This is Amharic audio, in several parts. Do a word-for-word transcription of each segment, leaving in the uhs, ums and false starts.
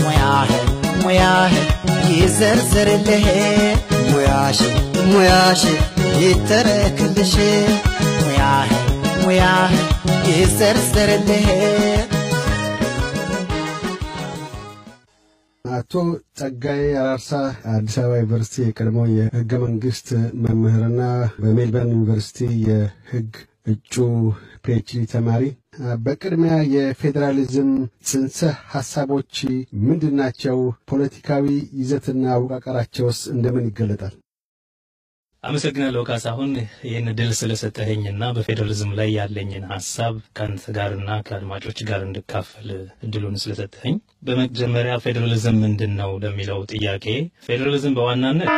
ሙያህ ሙያህ ይዘርዘርልህ ሙያሽ ሙያሽ ይተረክልሽ ሙያህ ሙያህ ይዘርዘርልህ አቶ ጸጋዬ አራርሳ አዲስ አበባ ዩኒቨርሲቲ የቀድሞ የሕገ መንግስት መምህርና በሜልበርን ዩኒቨርሲቲ የሕግ እጩ ፒኤችዲ ተማሪ በቅድሚያ የፌደራሊዝም ጽንሰ ሐሳቦች ምንድናቸው ፖለቲካዊ ይዘትና አወቃቀራቸውስ እንደምን ይገለጣል አመሰግናለሁ ካሳሁን ይሄን ድል ስለሰጠኸኝና በፌደራሊዝም ላይ ያለኝን ሐሳብ ካንተ ጋርና ከአድማጮች ጋር እንድካፈል እድሉን ስለሰጠኸኝ በመጀመሪያ ፌደራሊዝም ምንድነው ለሚለው ጥያቄ ፌደራሊዝም በዋናነት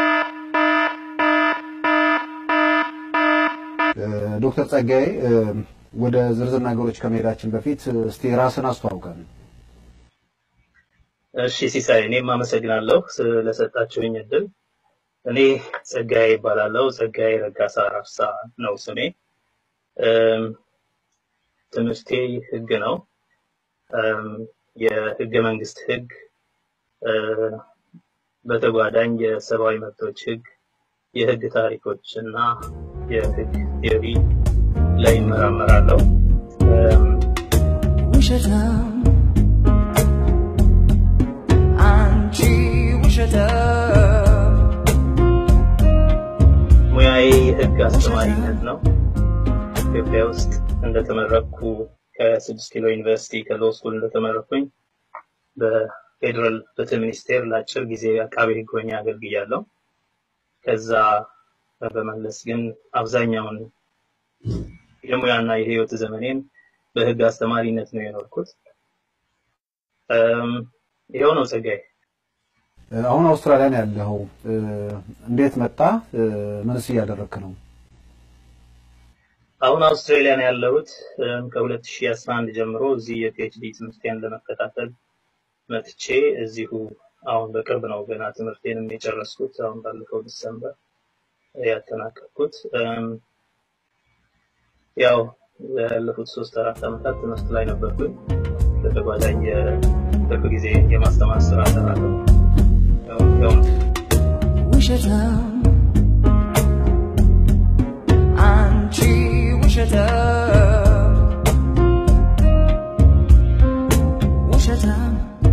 ዶክተር ጸጋዬ ወደ ዝርዝር ነገሮች ከመሄዳችን በፊት እስቲ ራስን አስተዋውቀን እሺ ሲሳይ እኔም አመሰግናለሁ ስለሰጣችሁኝ እድል እኔ ጸጋዬ ይባላልው ጸጋዬ ረጋሳ አራርሳ ነው ስሜ ትምህርቴ ሕግ ነው የሕገ መንግስት ሕግ በተጓዳኝ የሰብአዊ መብቶች ሕግ የሕግ ታሪኮችና የሕግ ቲዮሪ ላይ መራመራለሁ ውሸታም አንቺ ውሸታም ሙያዬ ሕግ አስተማሪነት ነው ኢትዮጵያ ውስጥ እንደተመረኩ ከስድስት ኪሎ ዩኒቨርሲቲ ከሎው ስኩል እንደተመረኩኝ በፌደራል ፍትህ ሚኒስቴር ለአጭር ጊዜ አቃቤ ሕግ ሆኜ አገልግያለሁ ከዛ በመለስ ግን አብዛኛውን የሙያና የህይወት ዘመኔን በሕግ አስተማሪነት ነው የኖርኩት ይሄው ነው ጸጋዬ አሁን አውስትራሊያ ነው ያለው እንዴት መጣ ምንስ ያደረክ ነው አሁን አውስትራሊያ ነው ያለሁት ከ2011 ጀምሮ እዚህ የፒኤችዲ ትምህርቴን ለመከታተል መጥቼ እዚሁ አሁን በቅርብ ነው ገና ትምህርቴንም የጨረስኩት አሁን ባለፈው ዲሰምበር ያጠናቀቅኩት ያው ያለፉት ሶስት አራት አመታት ትምህርት ላይ ነበርኩኝ በተጓዳኝ በቅርብ ጊዜ የማስተማር ስራ ሰራለሁ ውሸታም አንቺ ውሸታም ውሸታም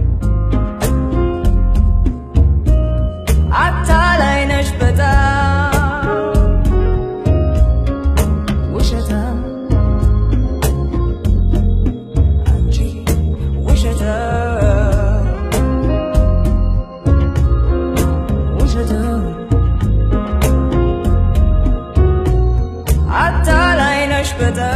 አታላይ ነሽ በጣም ውሸታም አንቺ ውሸታም but